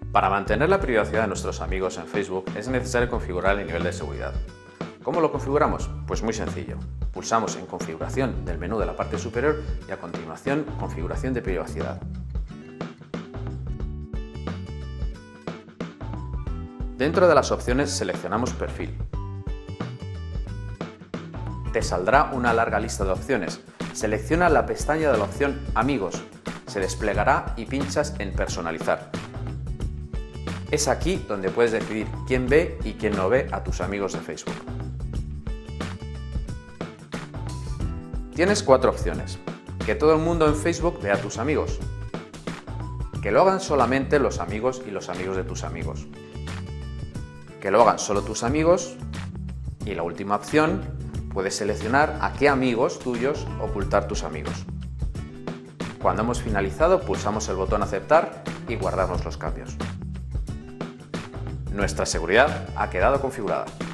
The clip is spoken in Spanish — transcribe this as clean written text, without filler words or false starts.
Para mantener la privacidad de nuestros amigos en Facebook es necesario configurar el nivel de seguridad. ¿Cómo lo configuramos? Pues muy sencillo. Pulsamos en Configuración del menú de la parte superior y a continuación Configuración de privacidad. Dentro de las opciones seleccionamos Perfil. Te saldrá una larga lista de opciones. Selecciona la pestaña de la opción Amigos. Se desplegará y pinchas en Personalizar. Es aquí donde puedes decidir quién ve y quién no ve a tus amigos de Facebook. Tienes 4 opciones. Que todo el mundo en Facebook vea a tus amigos. Que lo hagan solamente los amigos y los amigos de tus amigos. Que lo hagan solo tus amigos. Y la última opción, puedes seleccionar a qué amigos tuyos ocultar tus amigos. Cuando hemos finalizado, pulsamos el botón Aceptar y guardamos los cambios. Nuestra seguridad ha quedado configurada.